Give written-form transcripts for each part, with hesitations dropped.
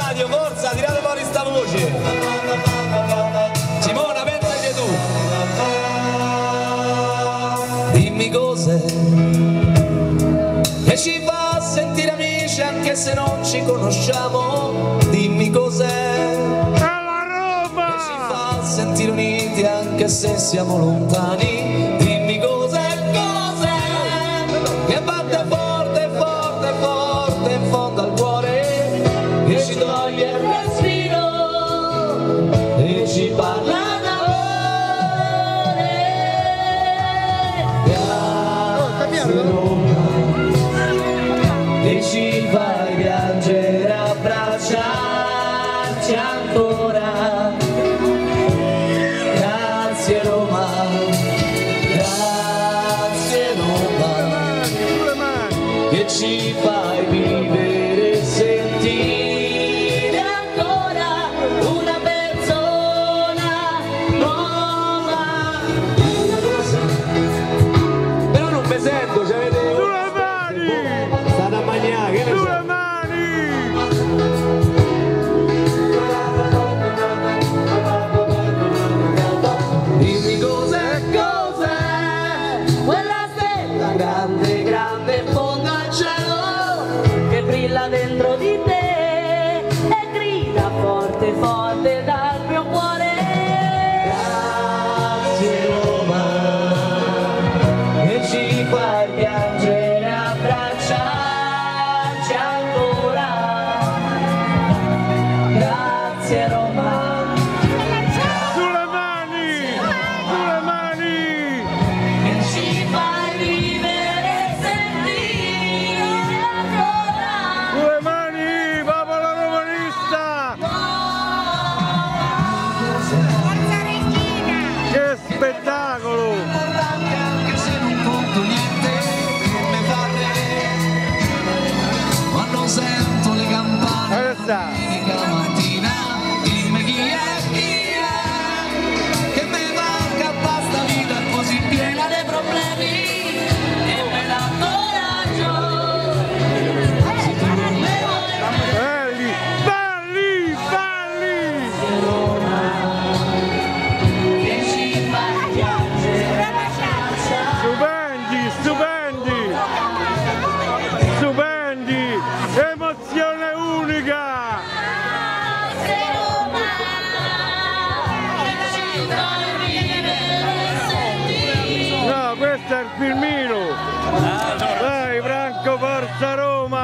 radio, forza, tirate fuori sta voce. Simona, pensaci tu. Dimmi cos'è che ci fa sentire amici anche se non ci conosciamo. Dimmi cos'è che ci fa sentire uniti anche se siamo lontani. Dimmi cos'è che batte forte, forte, forte in fondo al cuore, che ci toglie il respiro e ci parla d'amore. Grazie Roma, e ci fai piangere, abbracciarci ancora. Grazie Roma, grazie Roma, che ci fai vivere e sentire ancora una persona nuova. Però non mi sento, ci avete... Sulle mani! State a mangiare, che ne so? Sulle mani! Dimmi cos'è quella stella grande, grande in fondo al cielo, che brilla dentro di te e grida forte, forte dal mio cuore. Grazie Roma, che ci fai piangere, abbracciarci ancora. Grazie Roma. Sulle mani! Sulle mani! Che ci fai vivere e sentire ancora. Sulle mani! Popolo romanista! Che spettacolo! Anche se non conto niente, che mi fa re. Quando sento le campane domenica mattina, dimmi chi è, che mi manca basta vita così piena dei problemi e me dà coraggio. Se tu non me vuoi Belli! Belli! Belli! che ci fai piangere, Stupendi! Stupendi! Stupendi! Emozione unica! No, questo è il filmino! Dai Franco, forza Roma!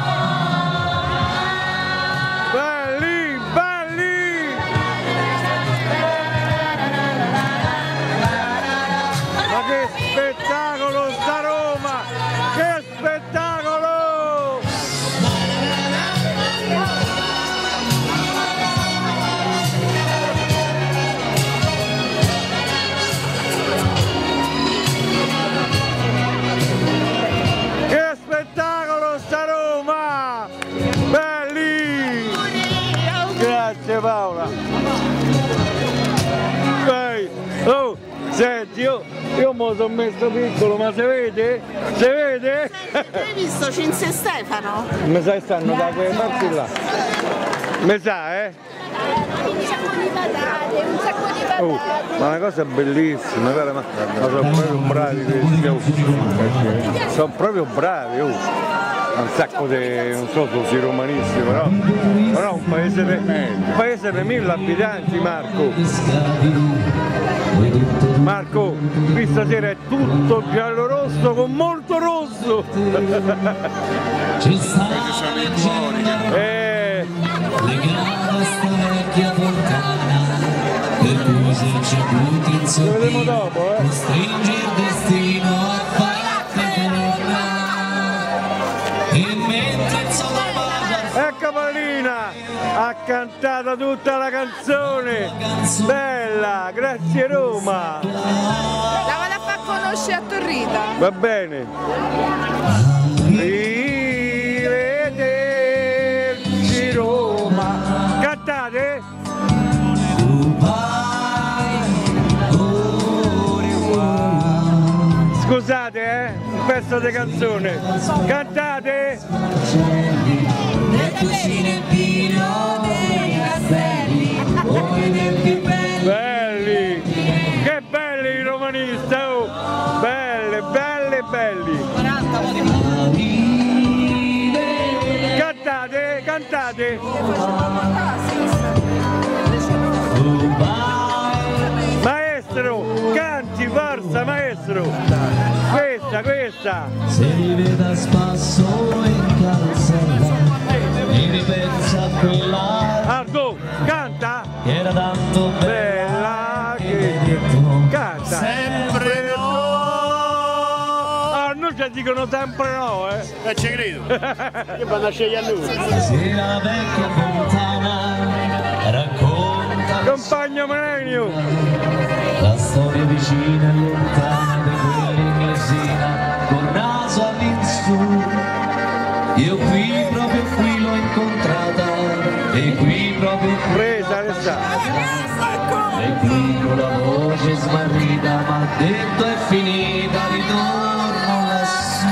Belli! Belli! Ma che spettacolo sta Roma! Che spettacolo! Che spettacolo sta Roma! Belli! Grazie Paola! Dai! Oh! Senti, io mi sono messo piccolo, ma si vede? Si vede? Hai visto Cinzia e Stefano? Mi sa che stanno da quelle parti là. Mi sa, eh? Un sacco di patate, un sacco di Oh, patate. ma una cosa bellissima, guarda, ma sono proprio bravi questi, oh. Sono proprio bravi, oh. Un sacco di, non so se si romanisti, però un paese di 1000 abitanti, Marco. Marco, qui stasera è tutto giallo-rosso con molto rosso. ci sta leggenda, le grava sta vecchia fontana, per cui se c'è butti in Ci vedremo sottile, dopo, stringe il destino a fartene una. E mentre il sole bacia Ecco Paolina, ha cantato tutta la canzone. Bella, grazie Roma. La vado a far conoscere a Torrita. Va bene. Rivederci Roma. Cantate? Scusate, un pezzo di canzone. Cantate? le cucine e vino dei castelli, voi del più belli. Belli! Che belli i romanisti! Oh. Belli, belli, belli! 40 Cantate, cantate! Maestro, canti, forza maestro! Questa, questa! Se li veda a spasso in carrozzella, mi ripensa a quella Ardo, canta! che era tanto Bella che canta! sempre no! Ah, noi ci dicono sempre no, ci credo! Che vanno a scegliere a lui! Se la vecchia fontana racconta Compagno Marenio! la storia vicina e lontana di quell'inglesina col naso all'insù. Io qui, proprio qui l'ho incontrata e qui proprio qui Presa, resta! e qui con la voce smarrita m'ha detto è finita, ritorno lassù.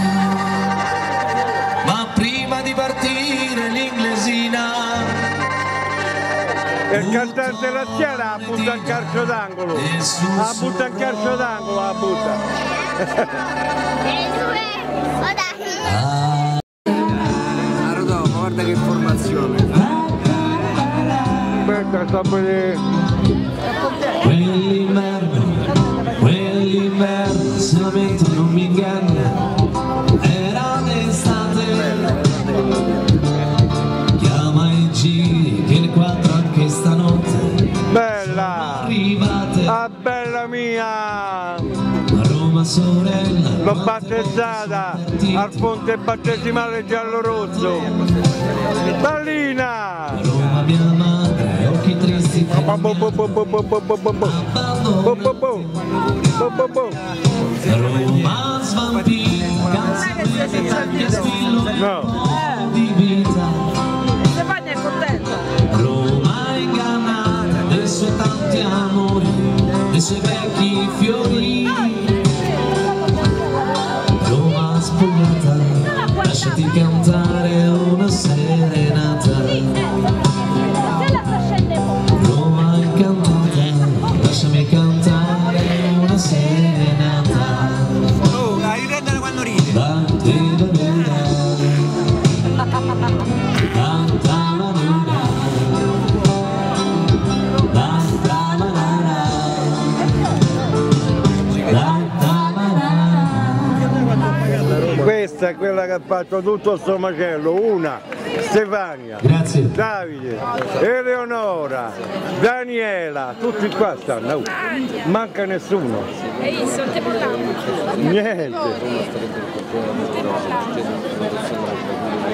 Ma prima di partire l'inglesina Il cantante laziale butta il calcio d'angolo! La butta il calcio d'angolo, la butta! Guarda che formazione! Aspetta, sta a vedere! Quell'inverno, se la mente non mi inganna, era d'estate. Chiama i giri che le 4 anche stanotte Bella! arrivate Ah, bella mia! a Roma sorella. L'ho battezzata al ponte battesimale giallo-rosso! Ballina! Roma mia madre, occhi tristi, No! Roma svampita, canzone di vita. Stefania è contenta. Roma ingannata dei suoi tanti amori, dei suoi vecchi fiori. Roma spogliata, lasciati cantare una serenata. Roma incantata, lasciami cantare una serenata. Oh, la riprendere quando ride! Questa è quella che ha fatto tutto sto macello, una, Stefania, Grazie. Davide, Eleonora, Daniela, tutti qua stanno, manca nessuno, niente.